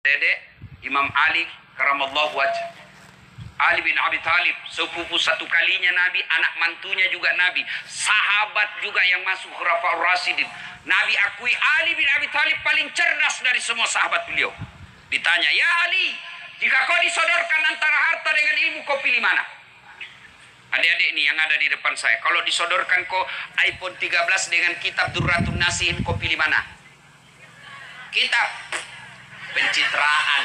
Dedek Imam Ali karamallahu wajh, Ali bin Abi Thalib, sepupu satu kalinya Nabi, anak mantunya juga Nabi, sahabat juga yang masuk Khulafaur Rasyidin. Nabi akui Ali bin Abi Thalib paling cerdas dari semua sahabat beliau. Ditanya, ya Ali, jika kau disodorkan antara harta dengan ilmu, kau pilih mana? Adik-adik nih yang ada di depan saya, kalau disodorkan kau iPhone 13 dengan kitab Durratun Nasihin, kau pilih mana? Kitab pencitraan.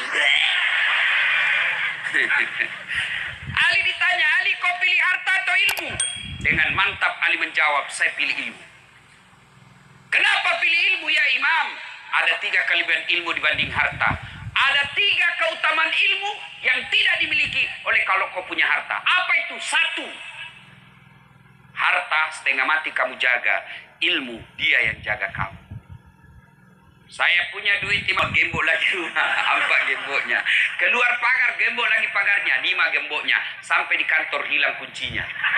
Ali ditanya, Ali kau pilih harta atau ilmu? Dengan mantap Ali menjawab, saya pilih ilmu. Kenapa pilih ilmu ya Imam? Ada 3 kelebihan ilmu dibanding harta. Ada 3 keutamaan ilmu yang tidak dimiliki oleh kalau kau punya harta. Apa itu? 1, harta setengah mati kamu jaga, ilmu dia yang jaga kamu. Saya punya duit 5 gembok lagi rumah, 4 gemboknya. Keluar pagar, gembok lagi pagarnya, 5 gemboknya. Sampai di kantor hilang kuncinya.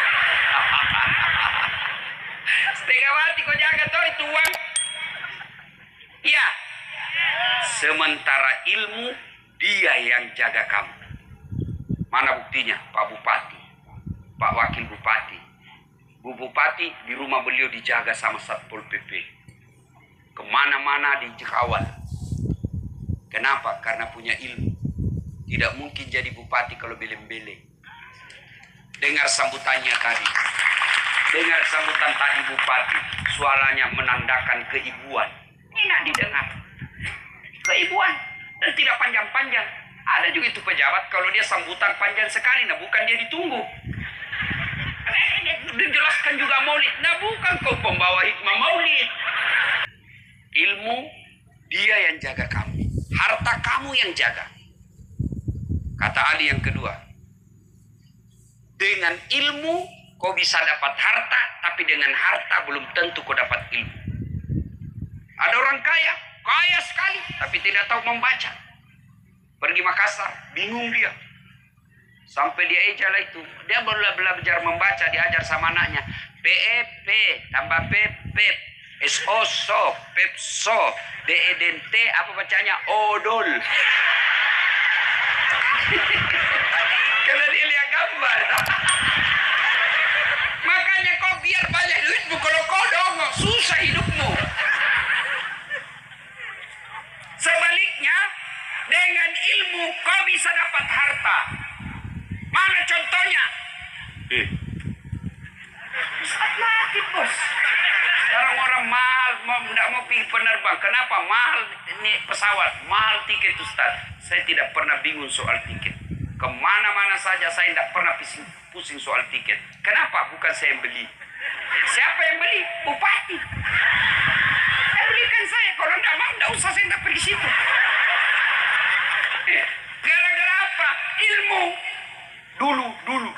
Setengah mati kau jaga tuh itu uang. Iya. Sementara ilmu dia yang jaga kamu. Mana buktinya? Pak Bupati, Pak Wakil Bupati, Bu Bupati di rumah beliau dijaga sama Satpol PP. Kemana-mana dikawal. Kenapa? Karena punya ilmu. Tidak mungkin jadi bupati kalau beleng-beleng. Dengar sambutannya tadi. Dengar sambutan tadi bupati. Suaranya menandakan keibuan. Enak didengar. Keibuan. Dan tidak panjang-panjang. Ada juga itu pejabat kalau dia sambutan panjang sekali. Nah bukan dia ditunggu. Dijelaskan juga maulid. Nah bukan kau pembawa hikmah maulid. Ilmu dia yang jaga kamu, harta kamu yang jaga. Kata Ali yang kedua, dengan ilmu kau bisa dapat harta, tapi dengan harta belum tentu kau dapat ilmu. Ada orang kaya, kaya sekali, tapi tidak tahu membaca. Pergi Makassar, bingung dia. Sampai dia ejalah itu, dia baru belajar membaca, diajar sama anaknya. PEP tambah PEP. SO, Pepso, DEDT, apa bacanya? Odol. Karena dia lihat gambar. Makanya kau biar banyak duitmu, kalau kau dongeng, susah hidupmu. Sebaliknya, dengan ilmu kau bisa dapat harta. Mana contohnya? Mati bos. Sekarang orang mahal, tidak mau pergi penerbang. Kenapa? Mahal ini pesawat, mahal tiket Ustaz. Saya tidak pernah bingung soal tiket. Kemana-mana saja saya tidak pernah pusing soal tiket. Kenapa? Bukan saya yang beli. Siapa yang beli? Bupati. Yang belikan saya. Kalau tidak mau, tidak usah, saya tidak pergi situ. Gara-gara apa? Ilmu. Dulu.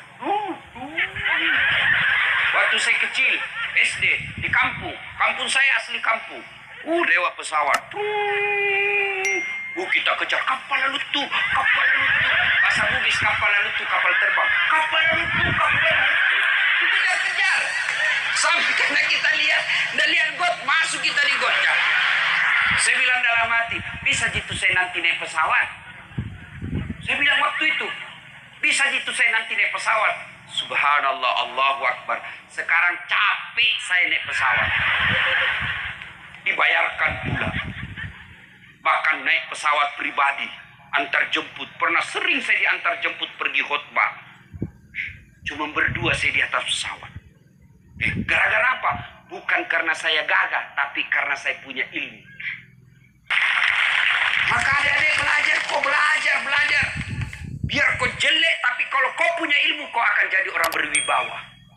Waktu saya kecil, SD, di kampung saya asli kampung. Lewat pesawat. Kita kejar kapal lalu tuh. Bahasa Bugis kapal lalu tuh, kapal terbang. Kapal lalu tuh. Kejar. Sampai karena kita lihat got, masuk kita di gotnya. Saya bilang dalam hati, bisa gitu saya nanti naik pesawat. Saya bilang waktu itu, bisa gitu saya nanti naik pesawat. Subhanallah, Allahu Akbar. Sekarang capek saya naik pesawat. Dibayarkan pula. Bahkan naik pesawat pribadi, antar jemput. Pernah sering saya diantar jemput pergi khutbah. Cuma berdua saya di atas pesawat. Gara-gara apa? Bukan karena saya gagah, tapi karena saya punya ilmu. Maka adik-adik belajar. Biar kau jelek, tapi kalau kau punya ilmu, kau akan jadi orang berwibawa.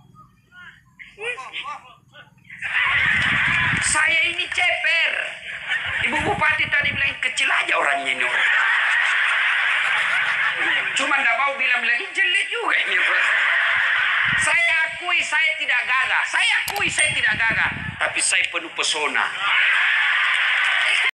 Saya ini ceper. Ibu Bupati tadi bilang kecil aja orangnya ini. Cuma tidak mau bilang jelek juga ini. Saya akui saya tidak gagah. Tapi saya penuh pesona.